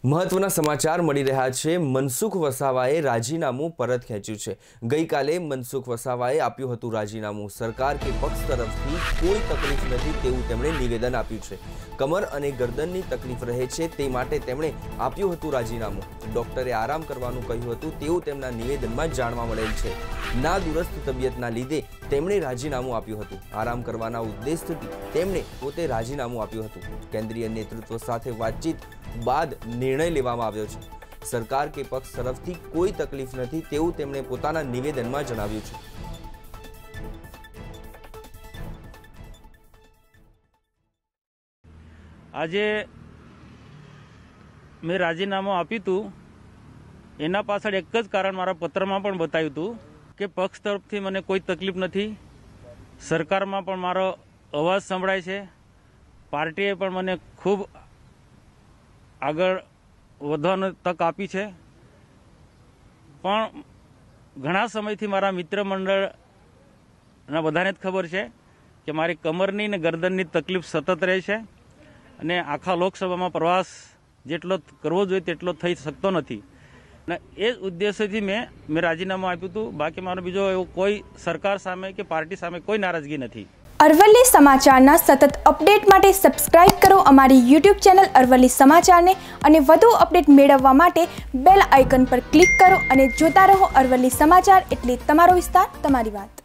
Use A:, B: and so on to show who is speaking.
A: મહત્વના સમાચાર મળી રહ્યા છે। મનસુખ વસાવાએ રાજીનામું પરત ખેંચ્યું છે। ગઈકાલે મનસુખ વસાવાએ આપ્યું હતું રાજીનામું। સરકાર કે પક્ષ તરફથી કોઈ તકલીફ નથી તેવું તેમણે નિવેદન આપ્યું છે। કમર અને ગરદનની તકલીફ રહે છે તે માટે તેમણે આપ્યું હતું રાજીનામું। ડોક્ટરે આરામ કરવાનું કહ્યું હતું તેવું તેમના નિવેદનમાં જાણવા મળેલ છે। નાદુરસ્ત તબિયતના લીધે તેમણે રાજીનામું આપ્યું હતું। આરામ કરવાના ઉદ્દેશથી તેમણે પોતે રાજીનામું આપ્યું હતું। કેન્દ્રીય નેતૃત્વ સાથે વાતચીત बाद निर्णय लेवामां आव्यो छे। सरकार के पक्ष तरफथी कोई तकलीफ नथी तेवुं तेमणे पोताना निवेदनमां जणाव्युं छे।
B: आजे मैं राजीनामું આપ્યું હતું એના પાછળ એક જ કારણ મારા પત્રમાં પણ બતાવ્યું હતું કે પક્ષ તરફથી મને કોઈ તકલીફ નથી। સરકારમાં પણ મારો અવાજ સંભળાય છે। પાર્ટીએ પણ મને ખૂબ આગળ વધવાની તક આપી છે। પણ ઘણા સમયથી મારા મિત્ર મંડળના બધાને જ ખબર છે કે મારી કમરની ને ગરદનની તકલીફ સતત રહે છે અને આખા લોકસભામાં પ્રવાસ જેટલો કરવો જોઈએ તેટલો થઈ શકતો નથી। અને એ જ ઉદ્દેશ્યથી મેં રાજીનામું આપ્યું હતું। બાકી મારો બીજો એવો કોઈ સરકાર સામે કે પાર્ટી સામે કોઈ નારાજગી નથી।
C: અરવલ્લી સમાચારના સતત અપડેટ માટે સબસ્ક્રાઇબ કરો અમારી YouTube ચેનલ અરવલ્લી સમાચારને અને વધુ અપડેટ મેળવવા માટે બેલ આઇકન પર ક્લિક કરો અને જોતા રહો અરવલ્લી સમાચાર, એટલે તમારો વિસ્તાર તમારી વાત।